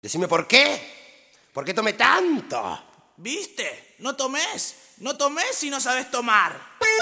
Decime por qué. ¿Por qué tomé tanto? ¿Viste? No tomes si no sabes tomar.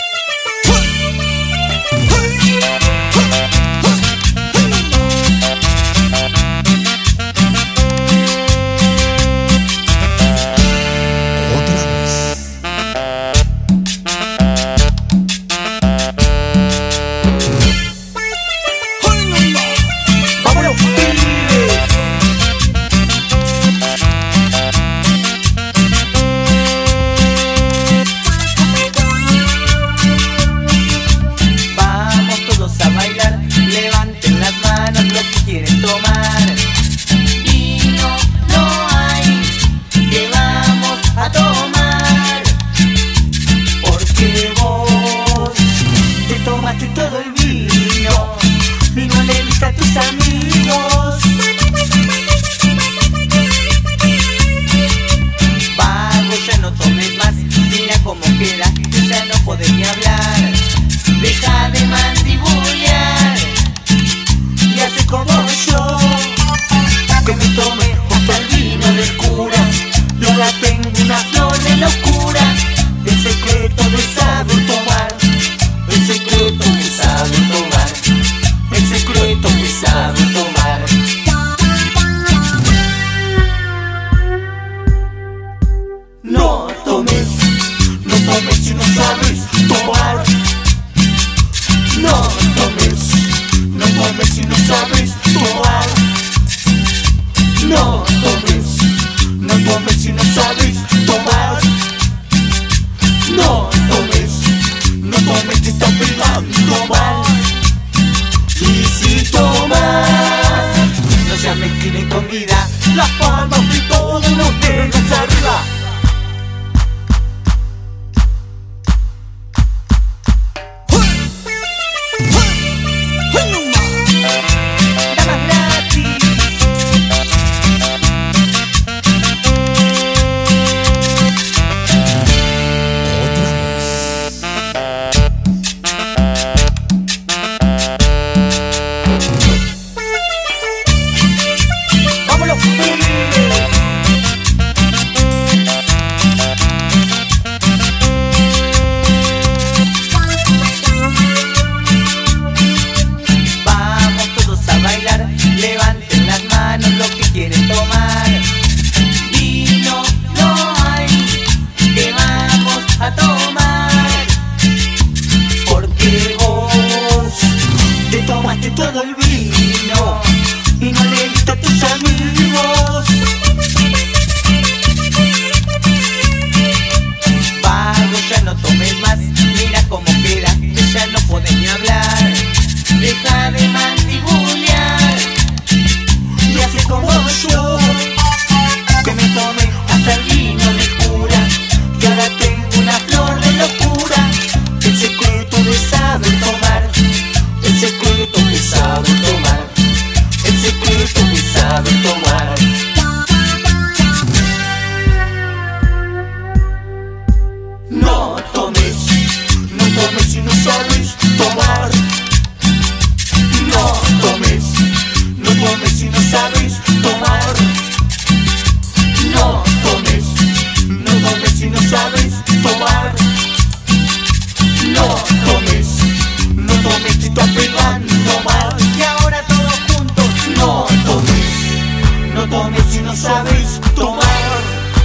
Quieren tomar vino, no hay, que vamos a tomar, porque vos te tomaste todo el vino y no le diste a tus amigos. Vago, ya no tomes más, mira cómo queda, ya no podés ni hablar, deja de mandibulear y hace como yo, que me tome hasta el vino del cura. Y ahora tengo una flor de locura, el secreto de saber tomar, el secreto de saber tomar, el secreto de saber tomar. No tomes si no sabes tomar. No tomes si no sabes tomar. No tomes si no sabes tomar. No tomes, te está pegando mal. Y si tomas, no seas mezquino y con vida, las palmas de todo nos dejas arriba. Levanten las manos los que quieren tomar vino, no hay, que vamos a tomar, porque vos te tomaste todo el vino y no le diste a tus amigos. Vago, ya no tomes más, mira cómo queda, que ya no podés ni hablar, deja de mandibulear y hace como yo, que me tome hasta el vino de cura. Y ahora tengo una flor de locura, el secreto de saber tomar, el secreto de saber tomar, el secreto de saber tomar. No tomes si no sabes tomar. No tomes si no sabes tomar. No tomes si no sabes tomar. No tomes, te está pegando mal. Y ahora todos juntos. No tomes si no sabes tomar.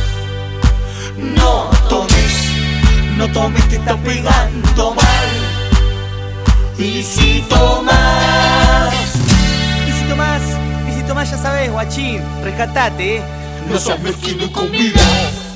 No tomes, te está pegando mal. Y si tomas, ya sabes, guachín, rescatate, No seas mezquino y con vida.